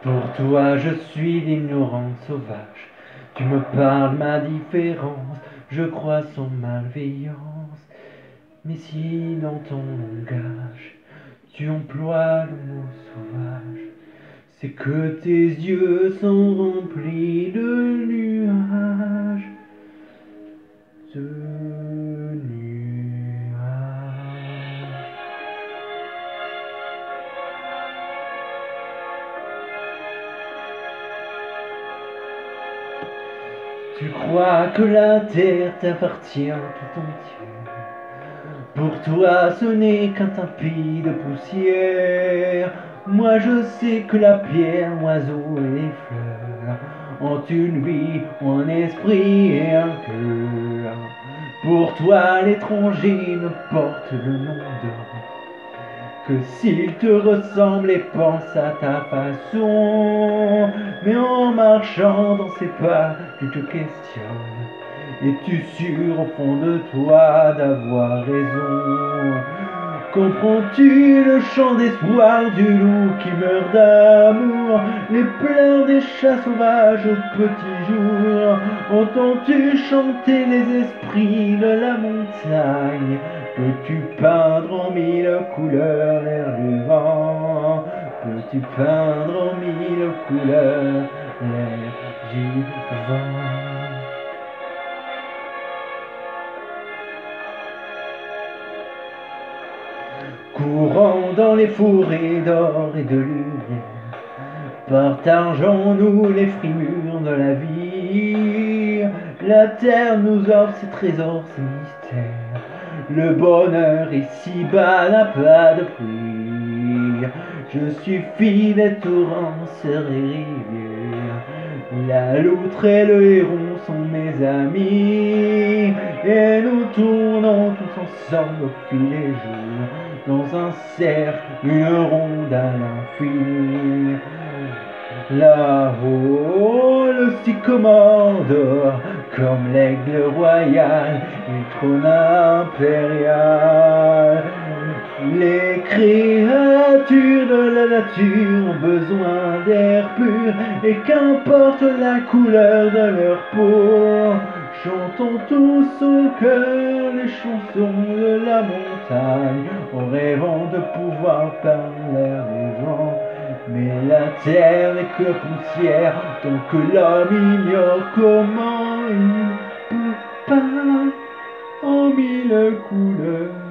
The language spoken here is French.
Pour toi je suis l'ignorant sauvage. Tu me parles ma différence, je crois sans malveillance. Mais si dans ton langage tu emploies le mot sauvage, c'est que tes yeux sont remplis de nuages. De nuages. Tu crois que la terre t'appartient tout entière. Pour toi ce n'est qu'un tapis de poussière. Moi je sais que la pierre, l'oiseau et les fleurs ont une vie, un esprit et un cœur. Pour toi l'étranger ne porte le nom d'homme que s'il te ressemble et pense à ta façon. Mais en marchant dans ses pas, tu te questionnes. Es-tu sûr au fond de toi d'avoir raison? Comprends-tu le chant d'espoir du loup qui meurt d'amour? Les pleurs des chats sauvages au petit jour? Entends-tu chanter les esprits de la montagne? Peux-tu peindre en mille couleurs l'air du vent? Peux-tu peindre en mille couleurs l'air du vent? Courant dans les forêts d'or et de lumière, partageons-nous les frimures de la vie. La terre nous offre ses trésors, ses mystères. Le bonheur ici-bas n'a pas de prix. Je suis fille des torrents, sers des rivières. La loutre et le héron sont mes amis. Et nous tournons tous ensemble au fil des jours, dans un cercle, une ronde à l'infini. Là-haut, le sycomore dort, comme l'aigle royal, il trône impérial. Les créatures de la nature ont besoin d'air pur, et qu'importe la couleur de leur peau, chantons tous au cœur les chansons de la montagne, en rêvant de pouvoir parler l'air du vent. Mais la terre n'est que poussière, tant que l'homme ignore comment il peut peindre en mille couleurs.